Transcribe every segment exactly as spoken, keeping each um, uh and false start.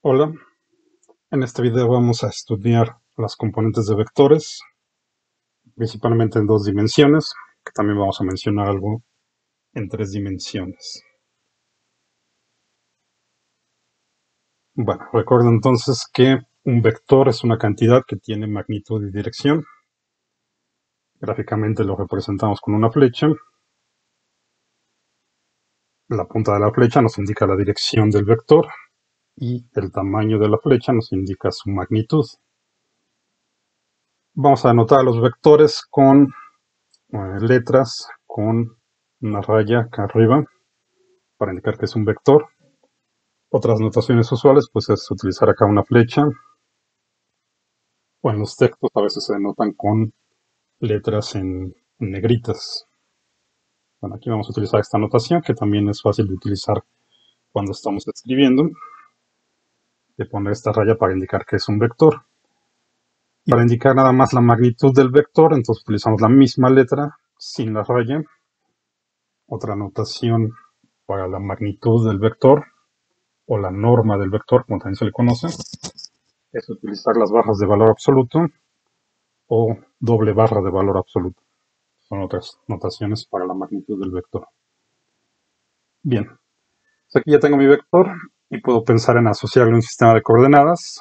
Hola, en este video vamos a estudiar las componentes de vectores, principalmente en dos dimensiones, que también vamos a mencionar algo en tres dimensiones. Bueno, recuerda entonces que un vector es una cantidad que tiene magnitud y dirección. Gráficamente lo representamos con una flecha. La punta de la flecha nos indica la dirección del vector y el tamaño de la flecha nos indica su magnitud. Vamos a anotar los vectores con eh, letras con una raya acá arriba para indicar que es un vector. Otras notaciones usuales pues es utilizar acá una flecha, o en los textos a veces se denotan con letras en, en negritas. Bueno, aquí vamos a utilizar esta notación que también es fácil de utilizar cuando estamos escribiendo, de poner esta raya para indicar que es un vector. Y para indicar nada más la magnitud del vector, entonces utilizamos la misma letra sin la raya. Otra notación para la magnitud del vector, o la norma del vector, como también se le conoce, es utilizar las barras de valor absoluto o doble barra de valor absoluto. Son otras notaciones para la magnitud del vector. Bien, pues aquí ya tengo mi vector y puedo pensar en asociarle un sistema de coordenadas.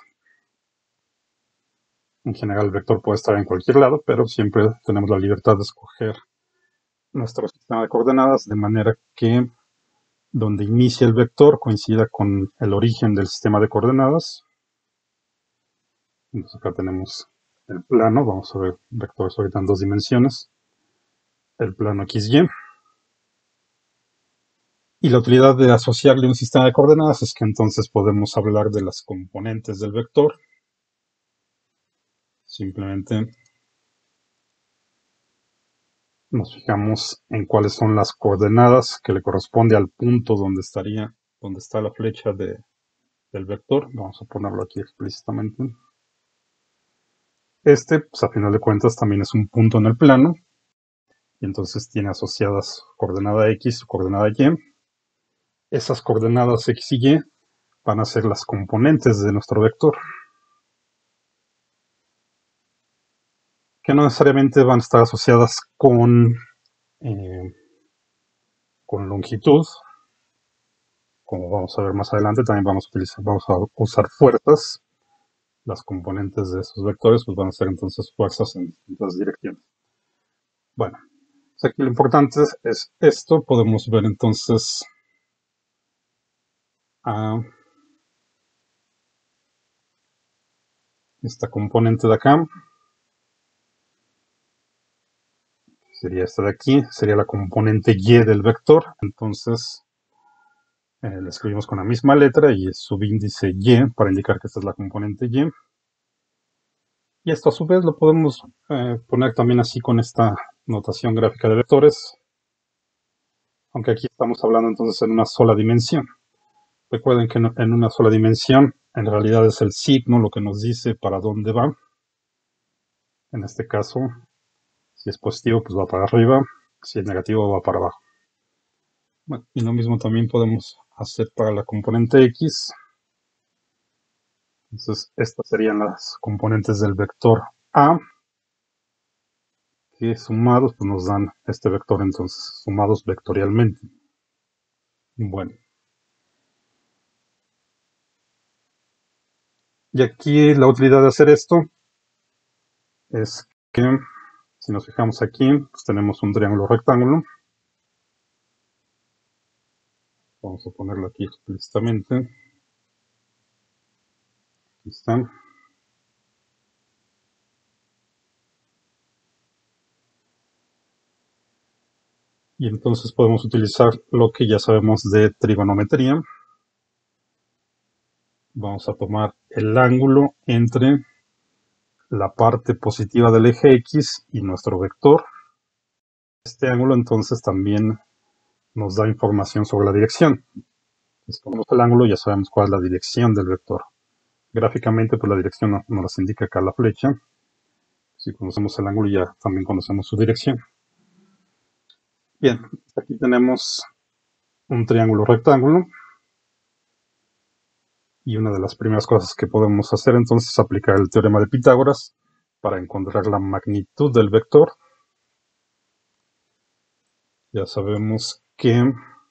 En general el vector puede estar en cualquier lado, pero siempre tenemos la libertad de escoger nuestro sistema de coordenadas de manera que donde inicia el vector coincida con el origen del sistema de coordenadas. Entonces acá tenemos el plano, vamos a ver vectores ahorita en dos dimensiones, el plano equis y. Y la utilidad de asociarle un sistema de coordenadas es que entonces podemos hablar de las componentes del vector. Simplemente nos fijamos en cuáles son las coordenadas que le corresponde al punto donde estaría, donde está la flecha de, del vector. Vamos a ponerlo aquí explícitamente. Este, pues a final de cuentas, también es un punto en el plano. Y entonces tiene asociadas coordenada X o coordenada Y. Esas coordenadas X y Y van a ser las componentes de nuestro vector, que no necesariamente van a estar asociadas con, eh, con longitud. Como vamos a ver más adelante, también vamos a, utilizar, vamos a usar fuerzas. Las componentes de esos vectores pues van a ser entonces fuerzas en distintas direcciones. Bueno, pues aquí lo importante es esto. Podemos ver entonces a esta componente de acá. Sería esta de aquí, sería la componente Y del vector. Entonces eh, la escribimos con la misma letra y es subíndice Y para indicar que esta es la componente Y. Y esto a su vez lo podemos eh, poner también así con esta notación gráfica de vectores, aunque aquí estamos hablando entonces en una sola dimensión. Recuerden que en una sola dimensión en realidad es el signo lo que nos dice para dónde va. En este caso, si es positivo pues va para arriba, si es negativo va para abajo. Bueno, y lo mismo también podemos hacer para la componente X. Entonces estas serían las componentes del vector A, que sumados pues nos dan este vector, entonces sumados vectorialmente. Bueno, y aquí la utilidad de hacer esto es que si nos fijamos aquí, pues tenemos un triángulo rectángulo. Vamos a ponerlo aquí explícitamente. Aquí está. Y entonces podemos utilizar lo que ya sabemos de trigonometría. Vamos a tomar el ángulo entre la parte positiva del eje X y nuestro vector. Este ángulo entonces también nos da información sobre la dirección. Si ponemos el ángulo ya sabemos cuál es la dirección del vector. Gráficamente pues la dirección nos no las indica acá la flecha. Si conocemos el ángulo ya también conocemos su dirección. Bien, aquí tenemos un triángulo rectángulo. Y una de las primeras cosas que podemos hacer entonces es aplicar el teorema de Pitágoras para encontrar la magnitud del vector. Ya sabemos que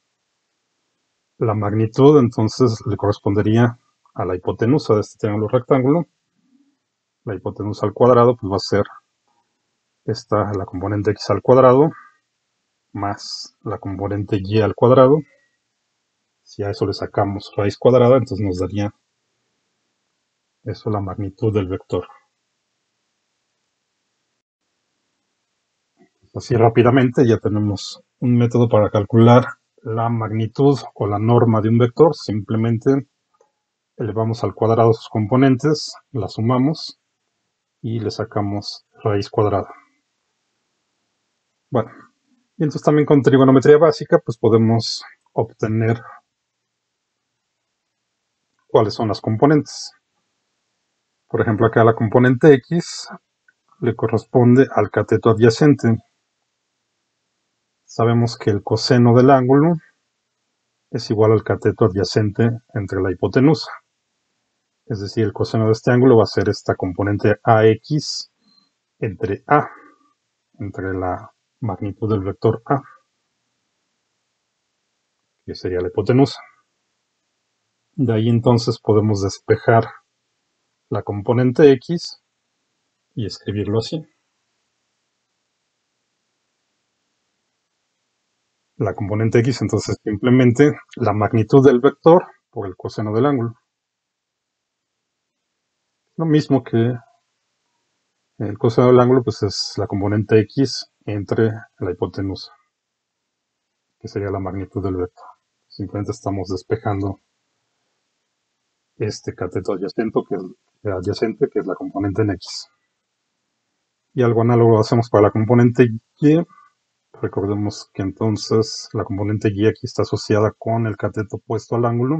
la magnitud entonces le correspondería a la hipotenusa de este triángulo rectángulo. La hipotenusa al cuadrado pues va a ser esta, la componente x al cuadrado, más la componente y al cuadrado. Si a eso le sacamos raíz cuadrada, entonces nos daría eso la magnitud del vector. Así rápidamente ya tenemos un método para calcular la magnitud o la norma de un vector. Simplemente elevamos al cuadrado sus componentes, las sumamos y le sacamos raíz cuadrada. Bueno, y entonces también con trigonometría básica pues podemos obtener cuáles son las componentes. Por ejemplo, acá la componente x le corresponde al cateto adyacente. Sabemos que el coseno del ángulo es igual al cateto adyacente entre la hipotenusa. Es decir, el coseno de este ángulo va a ser esta componente ax entre a, entre la magnitud del vector a, que sería la hipotenusa. De ahí entonces podemos despejar la componente x y escribirlo así. La componente x entonces simplemente la magnitud del vector por el coseno del ángulo. Lo mismo que el coseno del ángulo pues es la componente x entre la hipotenusa, que sería la magnitud del vector. Simplemente estamos despejando este cateto adyacente que, es, adyacente, que es la componente en x. Y algo análogo lo hacemos para la componente y. Recordemos que entonces la componente y aquí está asociada con el cateto opuesto al ángulo.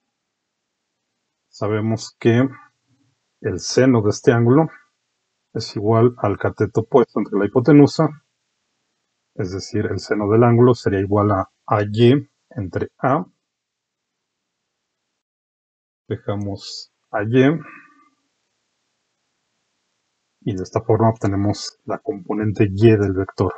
Sabemos que el seno de este ángulo es igual al cateto opuesto entre la hipotenusa, es decir, el seno del ángulo sería igual a A Y entre A. Dejamos A Y y de esta forma obtenemos la componente Y del vector.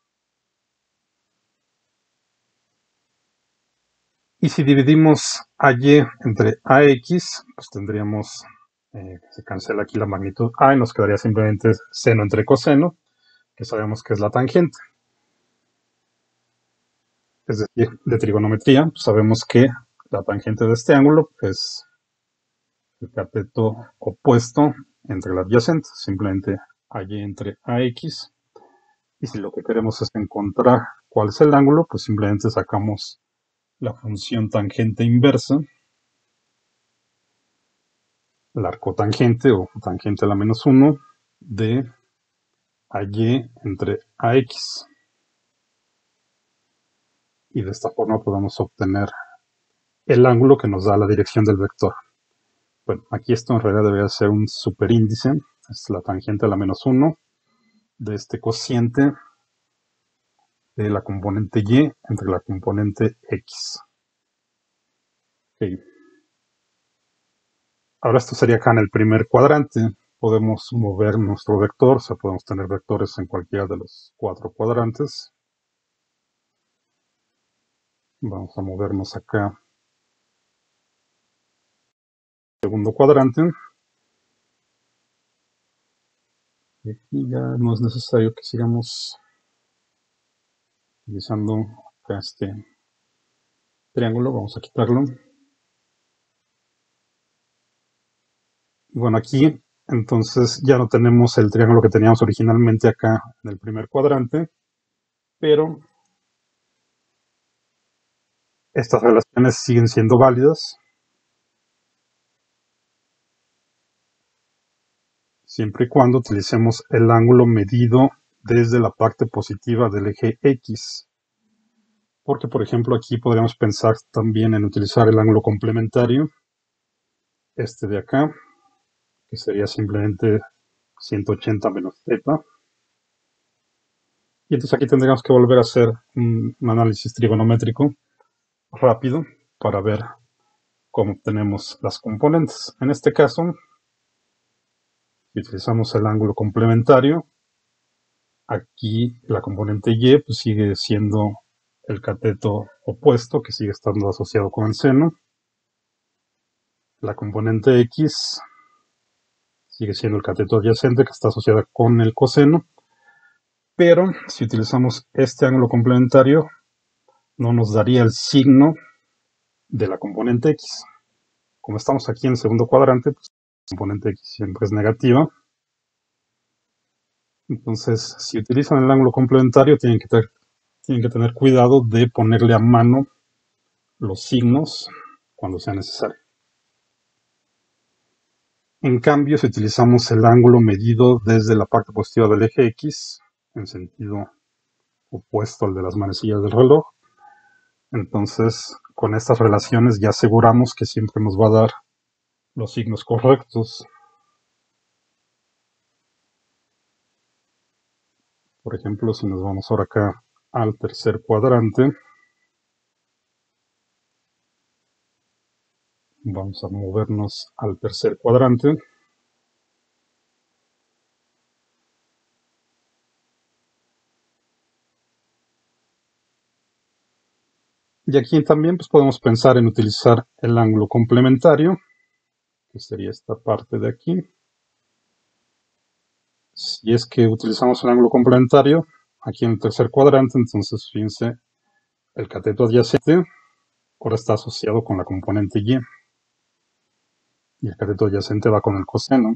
Y si dividimos A Y entre A X, pues tendríamos, eh, se cancela aquí la magnitud A y nos quedaría simplemente seno entre coseno, que sabemos que es la tangente. Es decir, de trigonometría, pues sabemos que la tangente de este ángulo es el cateto opuesto entre la adyacente, simplemente A Y entre A X. Y si lo que queremos es encontrar cuál es el ángulo, pues simplemente sacamos la función tangente inversa, la arcotangente o tangente a la menos uno de A Y entre A X. Y de esta forma podemos obtener el ángulo que nos da la dirección del vector. Bueno, aquí esto en realidad debería ser un superíndice, es la tangente a la menos uno de este cociente de la componente Y entre la componente X. Okay. Ahora esto sería acá en el primer cuadrante. Podemos mover nuestro vector, o sea, podemos tener vectores en cualquiera de los cuatro cuadrantes. Vamos a movernos acá. Segundo cuadrante. Y aquí ya no es necesario que sigamos utilizando acá este triángulo. Vamos a quitarlo. Bueno, aquí entonces ya no tenemos el triángulo que teníamos originalmente acá en el primer cuadrante, pero estas relaciones siguen siendo válidas siempre y cuando utilicemos el ángulo medido desde la parte positiva del eje X. Porque, por ejemplo, aquí podríamos pensar también en utilizar el ángulo complementario, este de acá, que sería simplemente ciento ochenta menos θ. Y entonces aquí tendríamos que volver a hacer un análisis trigonométrico rápido para ver cómo obtenemos las componentes. En este caso, si utilizamos el ángulo complementario, aquí la componente Y pues, sigue siendo el cateto opuesto, que sigue estando asociado con el seno. La componente X sigue siendo el cateto adyacente, que está asociada con el coseno. Pero si utilizamos este ángulo complementario, no nos daría el signo de la componente X. Como estamos aquí en el segundo cuadrante, pues la componente X siempre es negativa. Entonces, si utilizan el ángulo complementario, tienen que, ter tienen que tener cuidado de ponerle a mano los signos cuando sea necesario. En cambio, si utilizamos el ángulo medido desde la parte positiva del eje X, en sentido opuesto al de las manecillas del reloj, entonces con estas relaciones ya aseguramos que siempre nos va a dar los signos correctos. Por ejemplo, si nos vamos ahora acá al tercer cuadrante, vamos a movernos al tercer cuadrante. Y aquí también pues, podemos pensar en utilizar el ángulo complementario, que sería esta parte de aquí. Si es que utilizamos el ángulo complementario, aquí en el tercer cuadrante, entonces fíjense, el cateto adyacente ahora está asociado con la componente Y. Y el cateto adyacente va con el coseno.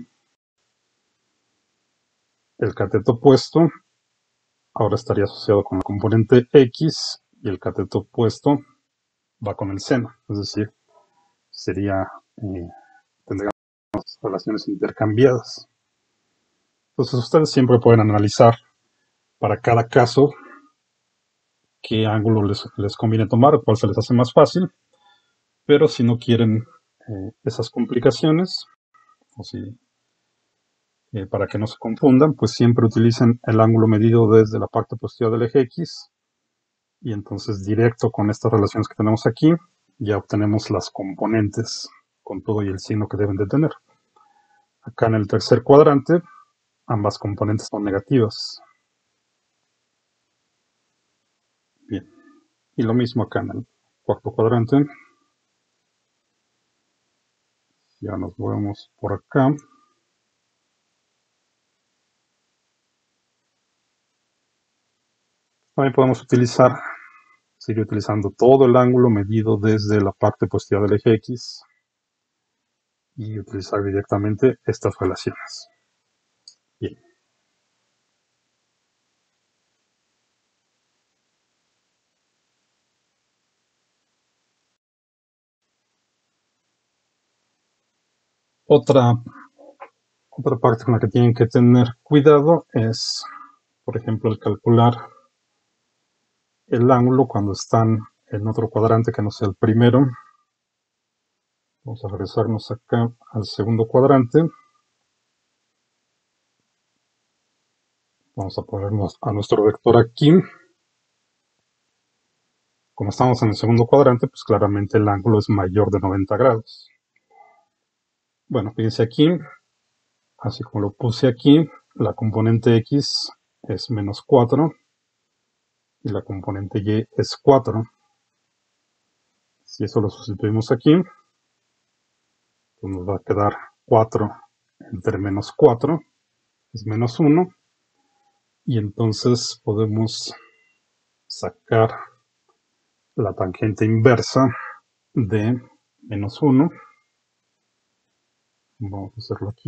El cateto opuesto ahora estaría asociado con la componente X y el cateto opuesto va con el seno. Es decir, sería, eh, tendríamos relaciones intercambiadas. Entonces ustedes siempre pueden analizar para cada caso qué ángulo les, les conviene tomar, cuál se les hace más fácil. Pero si no quieren eh, esas complicaciones, o si, eh, para que no se confundan, pues siempre utilicen el ángulo medido desde la parte positiva del eje X, y entonces directo con estas relaciones que tenemos aquí, ya obtenemos las componentes con todo y el signo que deben de tener. Acá en el tercer cuadrante, ambas componentes son negativas. Bien, y lo mismo acá en el cuarto cuadrante. Ya nos movemos por acá. También podemos utilizar, seguir utilizando todo el ángulo medido desde la parte positiva del eje X y utilizar directamente estas relaciones. Bien. Otra, otra parte con la que tienen que tener cuidado es, por ejemplo, el calcular el ángulo cuando están en otro cuadrante que no sea el primero. Vamos a regresarnos acá al segundo cuadrante. Vamos a ponernos a nuestro vector aquí. Como estamos en el segundo cuadrante, pues claramente el ángulo es mayor de noventa grados. Bueno, fíjense aquí, así como lo puse aquí, la componente X es menos cuatro y la componente Y es cuatro. Si eso lo sustituimos aquí, pues nos va a quedar cuatro entre menos cuatro, es menos uno, y entonces podemos sacar la tangente inversa de menos uno. Vamos a hacerlo aquí.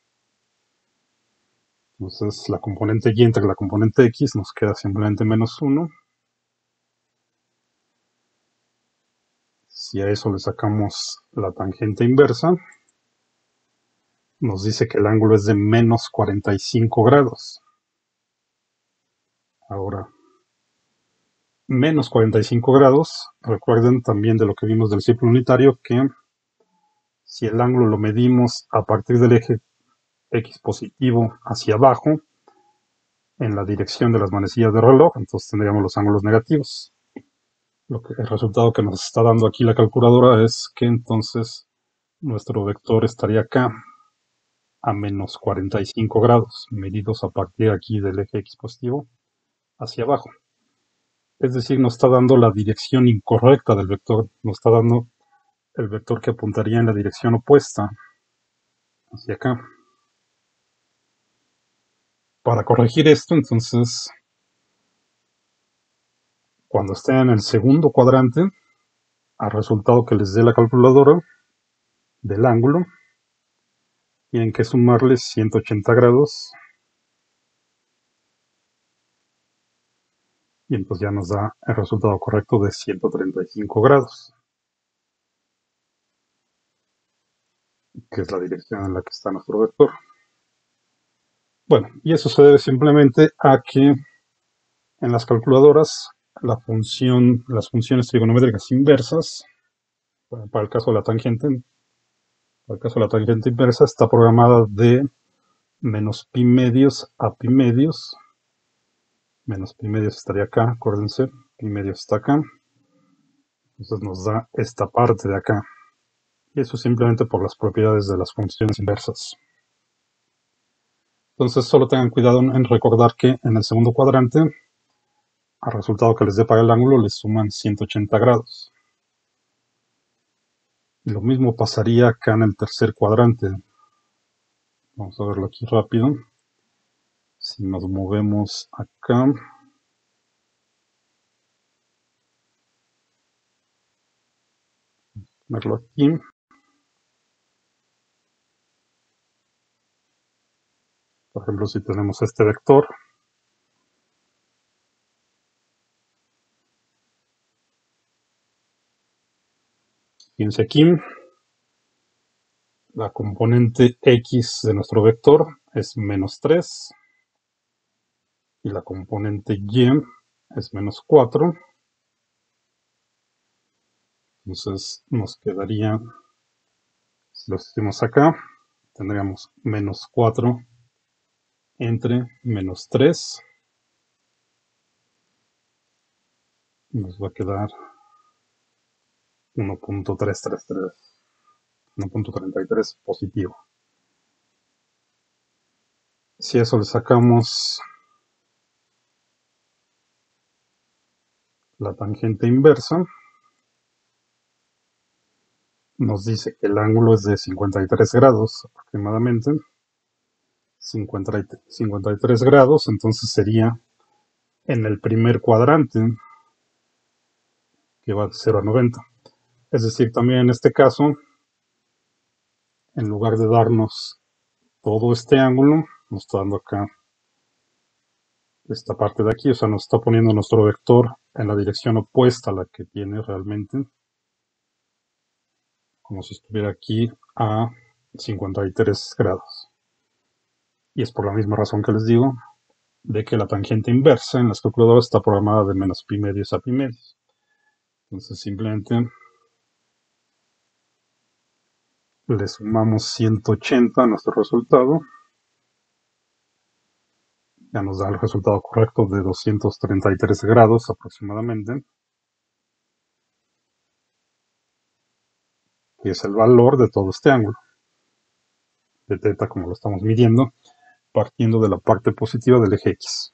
Entonces la componente Y entre la componente X nos queda simplemente menos uno. Si a eso le sacamos la tangente inversa, nos dice que el ángulo es de menos cuarenta y cinco grados. Ahora, menos cuarenta y cinco grados, recuerden también de lo que vimos del círculo unitario, que si el ángulo lo medimos a partir del eje X positivo hacia abajo, en la dirección de las manecillas del reloj, entonces tendríamos los ángulos negativos. Lo que, el resultado que nos está dando aquí la calculadora es que entonces nuestro vector estaría acá a menos cuarenta y cinco grados, medidos a partir aquí del eje X positivo hacia abajo. Es decir, nos está dando la dirección incorrecta del vector, nos está dando el vector que apuntaría en la dirección opuesta, hacia acá. Para corregir esto, entonces, cuando esté en el segundo cuadrante, al resultado que les dé la calculadora del ángulo, tienen que sumarle ciento ochenta grados y entonces ya nos da el resultado correcto de ciento treinta y cinco grados, que es la dirección en la que está nuestro vector. Bueno, y eso se debe simplemente a que en las calculadoras la función, las funciones trigonométricas inversas, para el caso de la tangente, para el caso de la tangente inversa, está programada de menos pi medios a pi medios. Menos pi medios estaría acá, acuérdense, pi medios está acá. Entonces nos da esta parte de acá. Y eso simplemente por las propiedades de las funciones inversas. Entonces solo tengan cuidado en recordar que en el segundo cuadrante, al resultado que les dé para el ángulo, les suman ciento ochenta grados. Y lo mismo pasaría acá en el tercer cuadrante. Vamos a verlo aquí rápido. Si nos movemos acá, verlo aquí. Por ejemplo, si tenemos este vector, fíjense aquí, la componente X de nuestro vector es menos tres y la componente Y es menos cuatro. Entonces nos quedaría, si lo hacemos acá, tendríamos menos cuatro entre menos tres. Nos va a quedar uno punto trescientos treinta y tres. uno punto treinta y tres positivo. Si a eso le sacamos la tangente inversa, nos dice que el ángulo es de cincuenta y tres grados aproximadamente. cincuenta y tres grados, entonces sería en el primer cuadrante, que va de cero a noventa. Es decir, también en este caso, en lugar de darnos todo este ángulo, nos está dando acá esta parte de aquí, o sea, nos está poniendo nuestro vector en la dirección opuesta a la que tiene realmente, como si estuviera aquí a cincuenta y tres grados. Y es por la misma razón que les digo, de que la tangente inversa en las calculadoras está programada de menos pi medios a pi medios. Entonces simplemente le sumamos ciento ochenta a nuestro resultado. Ya nos da el resultado correcto de doscientos treinta y tres grados aproximadamente, que es el valor de todo este ángulo de teta, como lo estamos midiendo, partiendo de la parte positiva del eje X.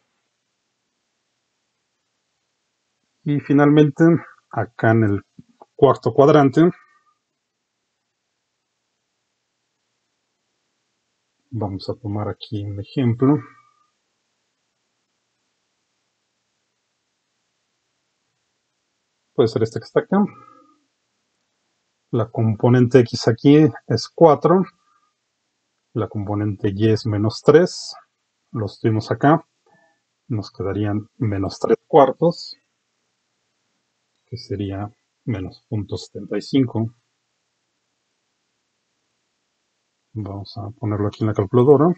Y finalmente, acá en el cuarto cuadrante, vamos a tomar aquí un ejemplo. Puede ser este que está acá. La componente X aquí es cuatro. La componente Y es menos tres. Los tuvimos acá. Nos quedarían menos tres cuartos, que sería menos punto setenta y cinco. Vamos a ponerlo aquí en la calculadora.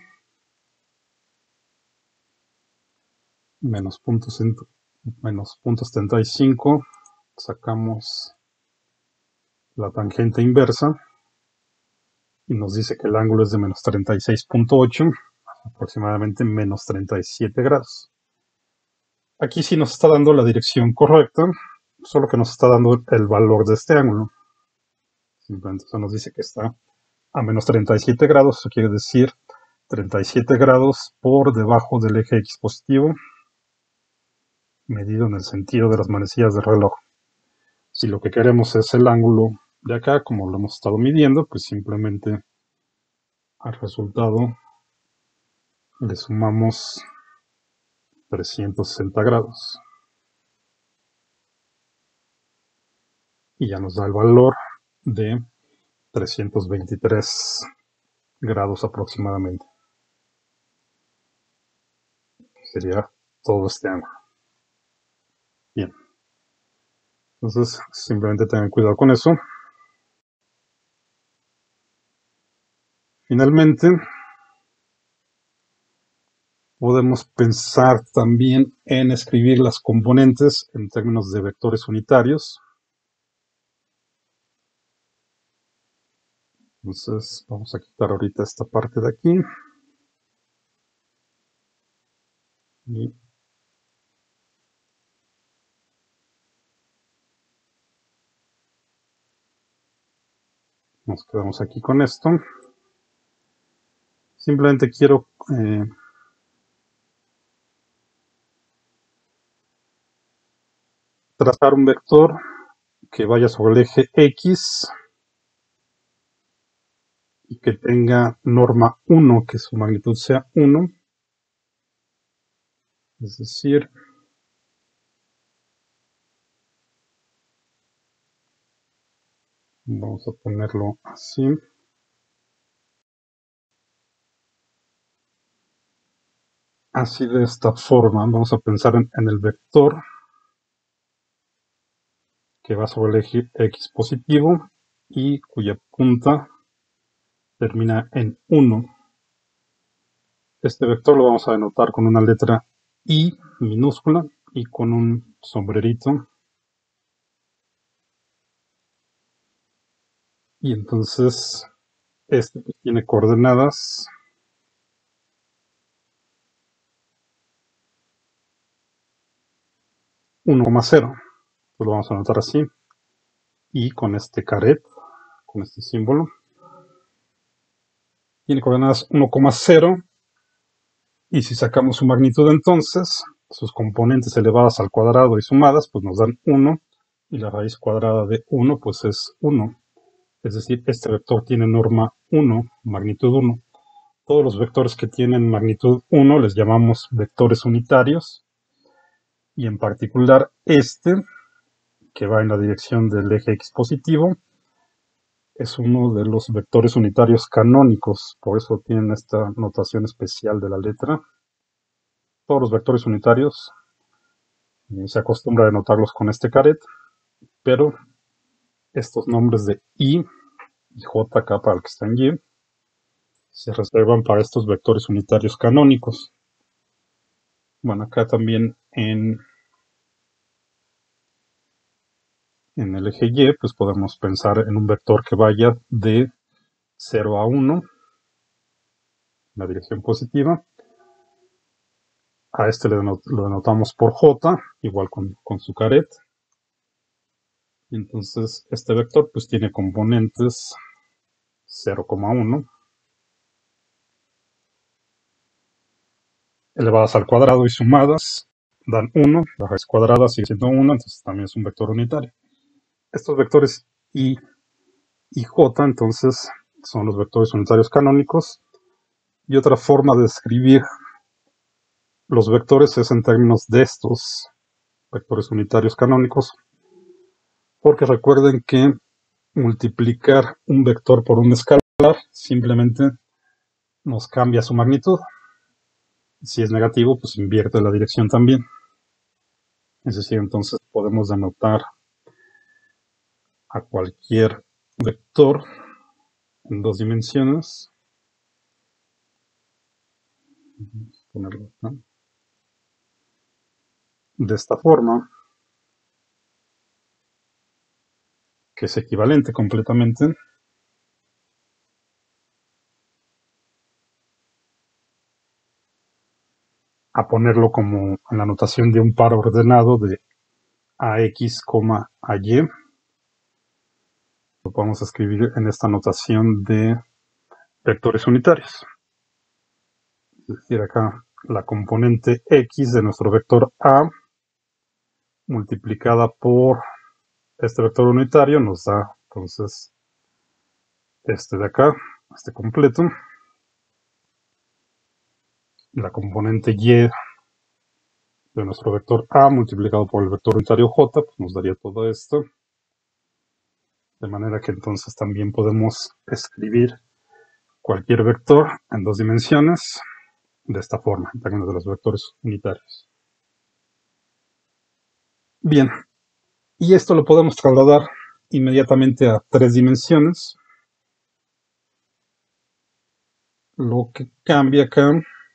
Menos punto, menos punto setenta y cinco. Sacamos la tangente inversa y nos dice que el ángulo es de menos treinta y seis punto ocho, aproximadamente menos treinta y siete grados. Aquí sí nos está dando la dirección correcta, solo que nos está dando el valor de este ángulo. Simplemente eso nos dice que está a menos treinta y siete grados, eso quiere decir treinta y siete grados por debajo del eje X positivo, medido en el sentido de las manecillas del reloj. Si lo que queremos es el ángulo de acá, como lo hemos estado midiendo, pues simplemente al resultado le sumamos trescientos sesenta grados. Y ya nos da el valor de trescientos veintitrés grados aproximadamente. Sería todo este ángulo. Bien. Entonces, simplemente tengan cuidado con eso. Finalmente, podemos pensar también en escribir las componentes en términos de vectores unitarios. Entonces, vamos a quitar ahorita esta parte de aquí. Y nos quedamos aquí con esto. Simplemente quiero eh, trazar un vector que vaya sobre el eje X y que tenga norma uno, que su magnitud sea uno. Es decir, vamos a ponerlo así. Así, de esta forma, vamos a pensar en, en el vector que va sobre el eje X positivo y cuya punta termina en uno. Este vector lo vamos a denotar con una letra I minúscula y con un sombrerito. Y entonces este pues tiene coordenadas uno coma cero. Pues lo vamos a anotar así. Y con este caret, con este símbolo, tiene coordenadas uno coma cero. Y si sacamos su magnitud, entonces sus componentes elevadas al cuadrado y sumadas pues nos dan uno, y la raíz cuadrada de uno pues es uno. Es decir, este vector tiene norma uno, magnitud uno. Todos los vectores que tienen magnitud uno les llamamos vectores unitarios, y en particular este, que va en la dirección del eje X positivo, es uno de los vectores unitarios canónicos. Por eso tienen esta notación especial de la letra. Todos los vectores unitarios eh, se acostumbra a denotarlos con este caret, pero estos nombres de I y J acá para el que está en Y se reservan para estos vectores unitarios canónicos. Bueno, acá también en, en el eje Y, pues podemos pensar en un vector que vaya de cero a uno, en la dirección positiva. A este le denot lo denotamos por J, igual con, con su caret. Y entonces este vector pues tiene componentes cero coma uno, elevadas al cuadrado y sumadas dan uno, la raíz cuadrada sigue siendo uno, entonces también es un vector unitario. Estos vectores I y J entonces son los vectores unitarios canónicos, y otra forma de escribir los vectores es en términos de estos vectores unitarios canónicos, porque recuerden que multiplicar un vector por un escalar simplemente nos cambia su magnitud. Si es negativo, pues invierte la dirección también. Es decir, entonces podemos denotar a cualquier vector en dos dimensiones. Vamos a ponerlo acá. De esta forma, que es equivalente completamente a ponerlo como en la notación de un par ordenado de a x, a y. Lo podemos escribir en esta notación de vectores unitarios. Es decir, acá la componente x de nuestro vector a multiplicada por este vector unitario nos da entonces este de acá, este completo. La componente y de nuestro vector a multiplicado por el vector unitario j, pues nos daría todo esto. De manera que entonces también podemos escribir cualquier vector en dos dimensiones de esta forma, en términos de los vectores unitarios. Bien, y esto lo podemos trasladar inmediatamente a tres dimensiones. Lo que cambia acá,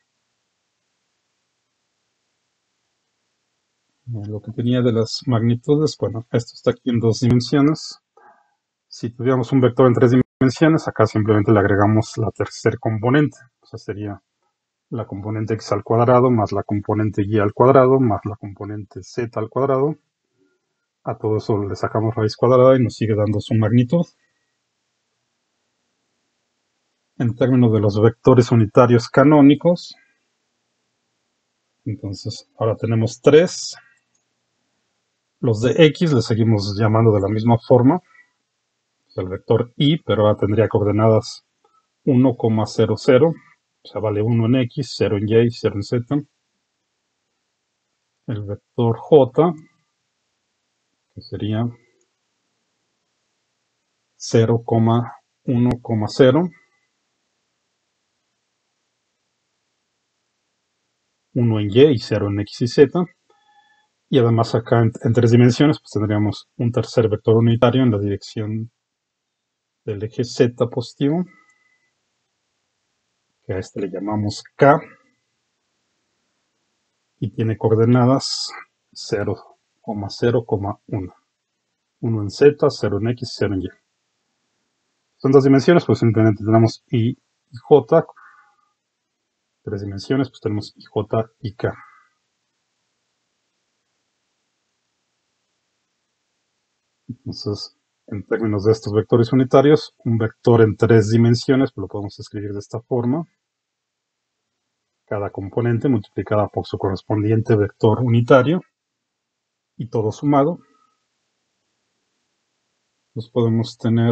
lo que tenía de las magnitudes, bueno, esto está aquí en dos dimensiones. Si tuviéramos un vector en tres dimensiones, acá simplemente le agregamos la tercera componente. O sea, sería la componente x al cuadrado más la componente y al cuadrado más la componente z al cuadrado. A todo eso le sacamos raíz cuadrada y nos sigue dando su magnitud. En términos de los vectores unitarios canónicos, entonces ahora tenemos tres. Los de x le seguimos llamando de la misma forma, el vector y, pero ahora tendría coordenadas uno, cero, cero, o sea, vale uno en x, cero en y, cero en z. El vector j, que sería cero, uno, cero, uno en y y cero en x y z. Y además acá en, en tres dimensiones pues tendríamos un tercer vector unitario en la dirección del eje z positivo, que a este le llamamos k, y tiene coordenadas cero, cero, uno. uno en z, cero en x, cero en y. Son dos dimensiones, pues simplemente tenemos y y j. Tres dimensiones, pues tenemos i, j y k. Entonces, en términos de estos vectores unitarios, un vector en tres dimensiones pues lo podemos escribir de esta forma. Cada componente multiplicada por su correspondiente vector unitario y todo sumado. Pues podemos tener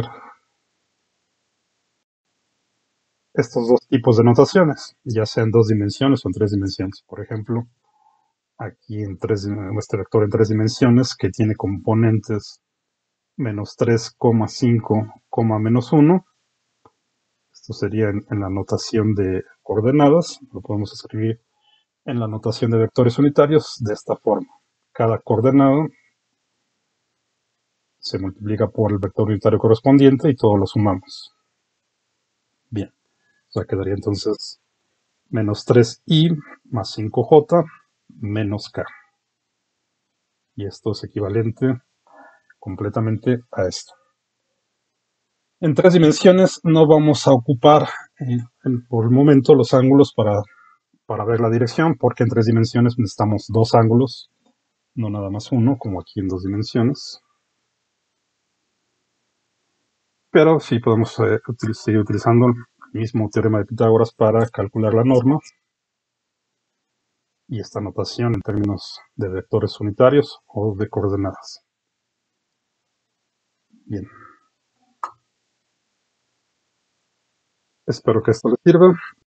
estos dos tipos de notaciones, ya sea en dos dimensiones o en tres dimensiones. Por ejemplo, aquí en tres, este vector en tres dimensiones que tiene componentes menos tres, cinco, menos uno. Esto sería en, en la notación de coordenadas. Lo podemos escribir en la notación de vectores unitarios de esta forma. Cada coordenada se multiplica por el vector unitario correspondiente y todo lo sumamos. Bien, o sea, quedaría entonces menos tres i más cinco j menos k. Y esto es equivalente completamente a esto. En tres dimensiones no vamos a ocupar eh, por el momento los ángulos para, para ver la dirección, porque en tres dimensiones necesitamos dos ángulos, no nada más uno, como aquí en dos dimensiones. Pero sí podemos eh, util- seguir utilizando el mismo teorema de Pitágoras para calcular la norma y esta notación en términos de vectores unitarios o de coordenadas. Bien. Espero que esto les sirva.